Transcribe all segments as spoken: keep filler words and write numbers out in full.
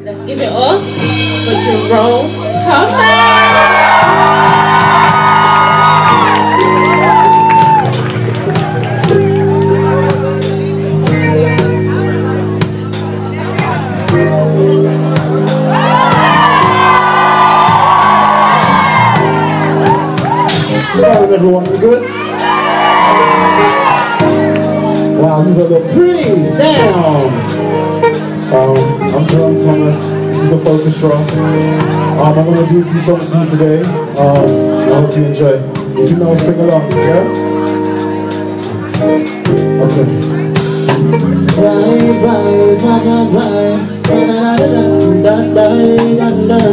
Let's give it up for Jerome. Hello everyone, we good? Wow, these are the pretty down. Um, I'm Jerome Thomas. This is the focus rock. Um, I'm gonna do a few songs for you today. Um, I hope you enjoy. If you know, sing along, yeah? Okay. Bye bye bye bye bye. Da da da da da da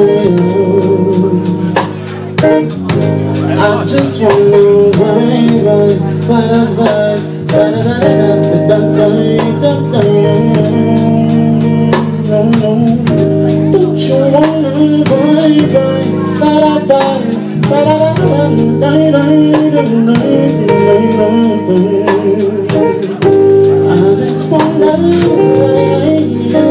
da. I just wanna bye bye bye bye da da da da da da da da. No, no, don't you wanna bye bye bye bye da da da da da da da. I just wanna bye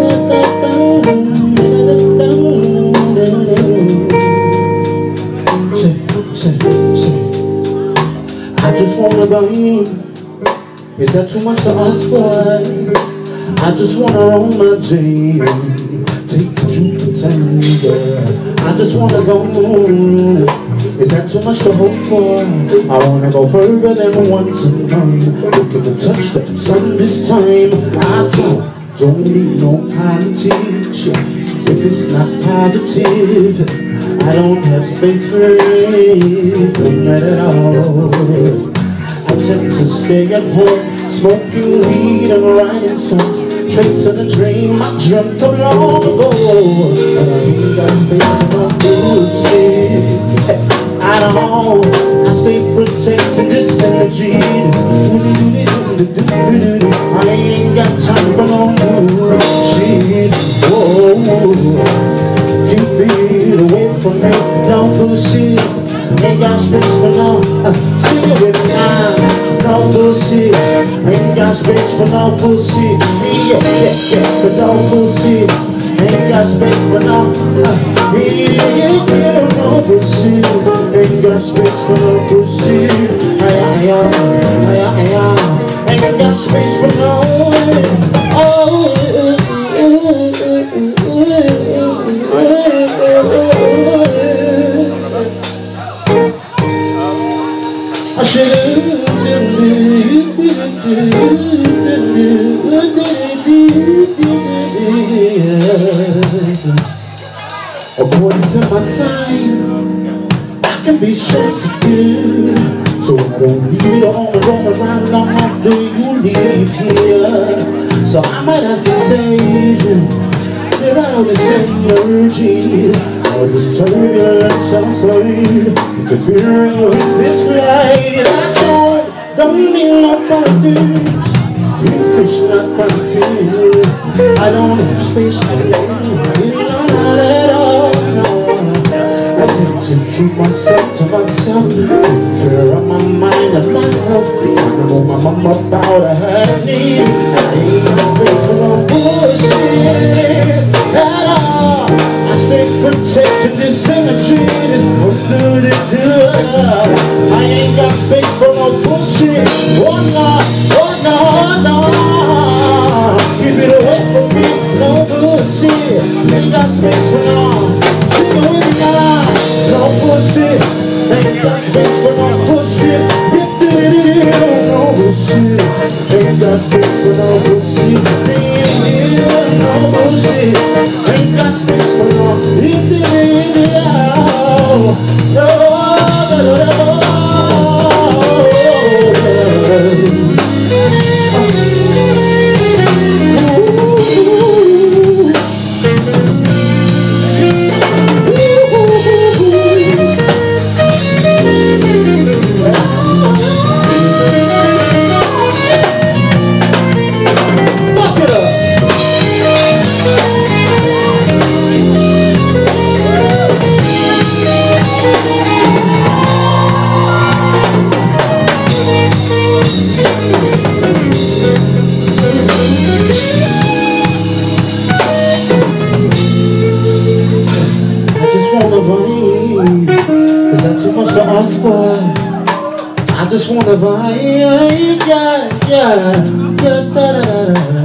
I just wanna buy you. Is that too much to ask for? I just wanna roll my J, take the truth and tango. I just wanna go. Is that too much to hope for? I wanna go further than once a month. Looking to touch the sun this time. I don't, don't need no politics. If it's not positive, I don't have space for it, not at all. I tend to stay at home, smoking weed and writing songs, tracing a dream I dreamt of long ago. And I ain't got space for no bullshit at all. I stay protecting this energy. I ain't got time for no bullshit. Whoa. Keep it away from me, no bullshit. Ain't got space for no, uh, see it with me now. No bullshit, ain't got space for no bullshit. Yeah, yeah, yeah, for no bullshit. Ain't got space for no, uh, yeah, yeah, yeah, no bullshit. Ain't got space for no bullshit. Ay, ay, ay, ay, ay, ain't got space for no, oh, I should according to my sign, I can be sensitive, so I don't leave it on the roll around long after you leave here. So I might have to say that I don't understand urging. All this turbulence outside, interfering with this flight. I don't, don't need nobody. If it's not my thing, I don't have space for you. Not at all, no. I tend to keep myself to myself, take care of my mind and my health. I know my mama about I had need. I ain't got space for no bullshit at all. I stay protected, this energy is good and good. I ain't got space for no bullshit. Oh no, oh no, no. Keep it away from me, no bullshit. Ain't got space for no. Sing it with me now. No bullshit. Ain't got space for no bullshit. No bullshit. Ain't got space for no bullshit. No bullshit. Ain't got space for no. No, no, no. I just wanna vibe, yeah, yeah, yeah, da, da, da, da.